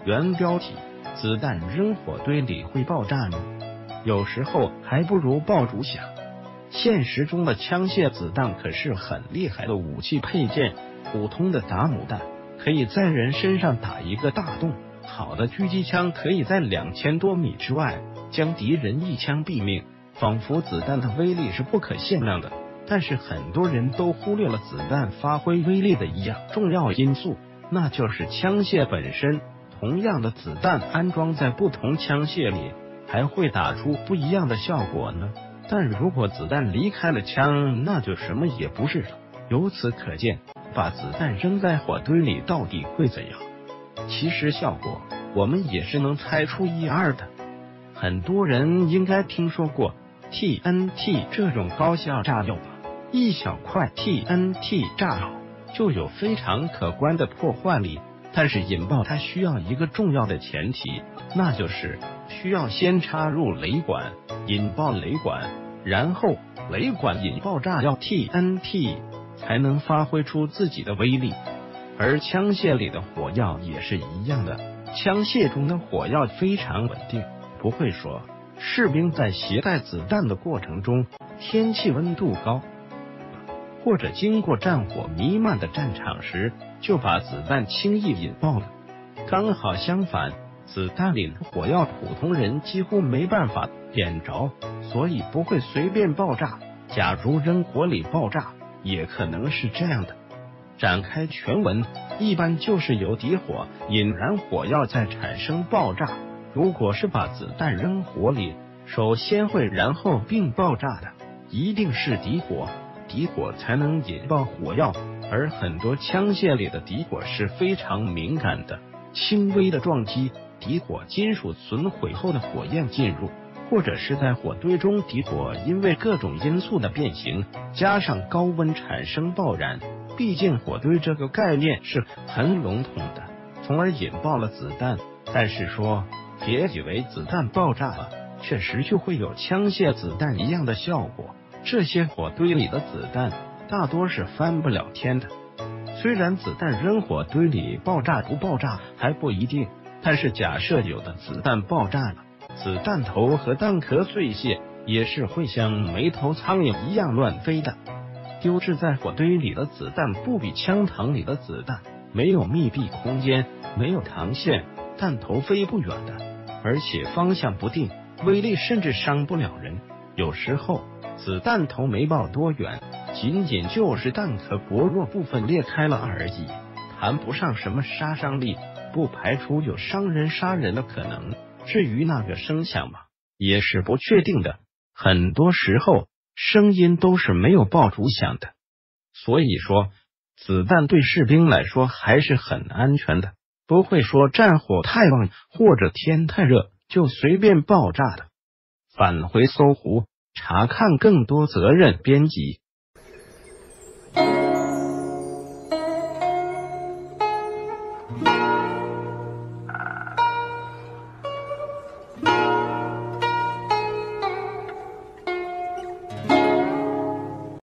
原标题：子弹扔火堆里会爆炸吗？有时候还不如爆竹响。现实中的枪械子弹可是很厉害的武器配件，普通的打母弹可以在人身上打一个大洞，好的狙击枪可以在2000多米之外将敌人一枪毙命，仿佛子弹的威力是不可限量的。但是很多人都忽略了子弹发挥威力的一样重要因素，那就是枪械本身。同样的子弹安装在不同枪械里，还会打出不一样的效果呢。但如果子弹离开了枪，那就什么也不是了。由此可见，把子弹扔在火堆里到底会怎样？其实效果我们也是能猜出一二的。很多人应该听说过 TNT 这种高效炸药吧？一小块 TNT 炸药就有非常可观的破坏力，但是引爆它需要一个重要的前提，那就是需要先插入雷管，引爆雷管，然后雷管引爆炸药 TNT， 才能发挥出自己的威力。而枪械里的火药也是一样的，枪械中的火药非常稳定，不会说士兵在携带子弹的过程中，天气温度高，或者经过战火弥漫的战场时，就把子弹轻易引爆了。刚好相反，子弹里的火药普通人几乎没办法点着，所以不会随便爆炸。假如扔火里爆炸，也可能是这样的。展开全文，一般就是由底火引燃火药再产生爆炸。如果是把子弹扔火里，首先会燃后并爆炸的，一定是底火，底火才能引爆火药。而很多枪械里的底火是非常敏感的，轻微的撞击，底火金属损毁后的火焰进入，或者是在火堆中底火因为各种因素的变形，加上高温产生爆燃。毕竟火堆这个概念是很笼统的，从而引爆了子弹。但是说别以为子弹爆炸了，确实就会有枪械子弹一样的效果。这些火堆里的子弹大多是翻不了天的。虽然子弹扔火堆里爆炸不爆炸还不一定，但是假设有的子弹爆炸了，子弹头和弹壳碎屑也是会像没头苍蝇一样乱飞的。丢置在火堆里的子弹不比枪膛里的子弹，没有密闭空间，没有膛线，弹头飞不远的，而且方向不定，威力甚至伤不了人。有时候子弹头没爆多远，仅仅就是弹壳薄弱部分裂开了而已，谈不上什么杀伤力，不排除有伤人杀人的可能。至于那个声响嘛，也是不确定的，很多时候声音都是没有爆竹响的。所以说子弹对士兵来说还是很安全的，不会说战火太旺或者天太热就随便爆炸的。返回搜狐查看更多责任编辑。